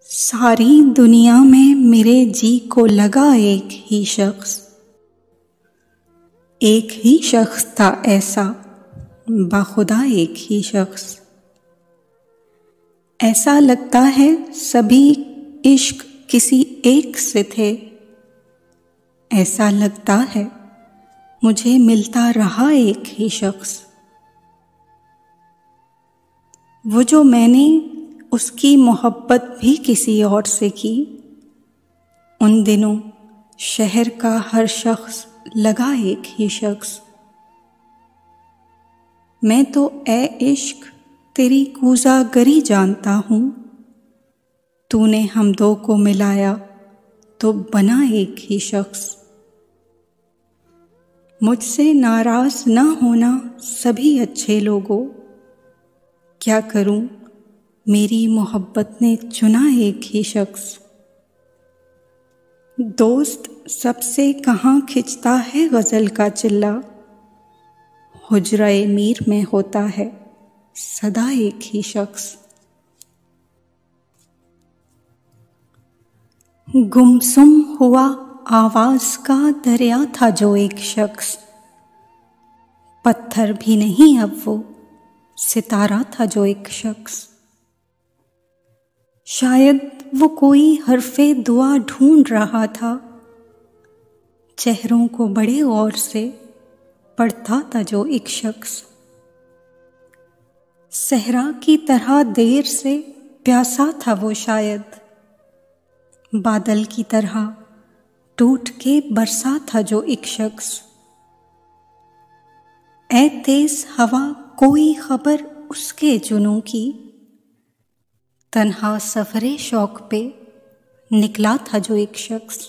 सारी दुनिया में मेरे जी को लगा एक ही शख्स था ऐसा, बाखुदा एक ही शख्स। ऐसा लगता है सभी इश्क किसी एक से थे, ऐसा लगता है मुझे मिलता रहा एक ही शख्स। वो जो मैंने उसकी मोहब्बत भी किसी और से की, उन दिनों शहर का हर शख्स लगा एक ही शख्स। मैं तो ए इश्क तेरी कूज़ागरी जानता हूँ, तूने हम दो को मिलाया तो बना एक ही शख्स। मुझसे नाराज़ ना होना सभी अच्छे लोगों, क्या करूँ मेरी मोहब्बत ने चुना एक ही शख्स। दोस्त सबसे कहाँ खिंचता है गज़ल का चिल्ला, हुजरा-ए मीर में होता है सदा एक ही शख्स। गुमसुम हुआ आवाज़ का दरिया था जो एक शख्स, पत्थर भी नहीं अब वो सितारा था जो एक शख्स। शायद वो कोई हर्फ़े दुआ ढूंढ रहा था, चेहरों को बड़े गौर से पढ़ता था जो एक शख्स। सहरा की तरह देर से प्यासा था वो शायद, बादल की तरह टूट के बरसा था जो एक शख्स। ऐ तेज हवा कोई खबर उसके जुनूं की, तन्हा सफरे शौक पे निकला था जो एक शख्स।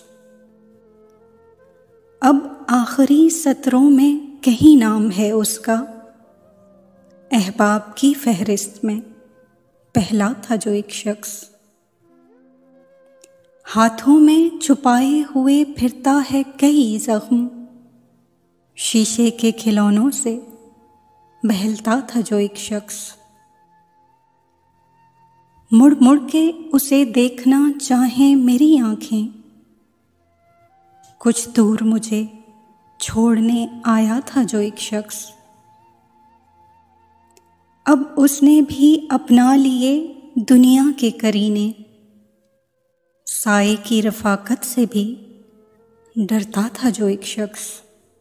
अब आखिरी सत्रों में कहीं नाम है उसका, अहबाब की फहरिस्त में पहला था जो एक शख्स। हाथों में छुपाए हुए फिरता है कई जख्म, शीशे के खिलौनों से बहलता था जो एक शख्स। मुड़ मुड़ के उसे देखना चाहें मेरी आंखें, कुछ दूर मुझे छोड़ने आया था जो एक शख्स। अब उसने भी अपना लिए दुनिया के करीने, साए की रफाकत से भी डरता था जो एक शख्स।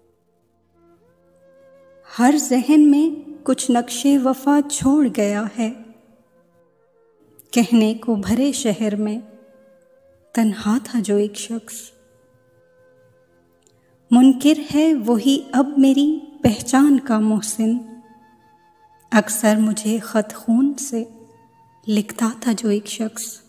हर जहन में कुछ नक्शे वफा छोड़ गया है, कहने को भरे शहर में तन्हा था जो एक शख्स। मुनकिर है वही अब मेरी पहचान का मोहसिन, अक्सर मुझे खत खून से लिखता था जो एक शख्स।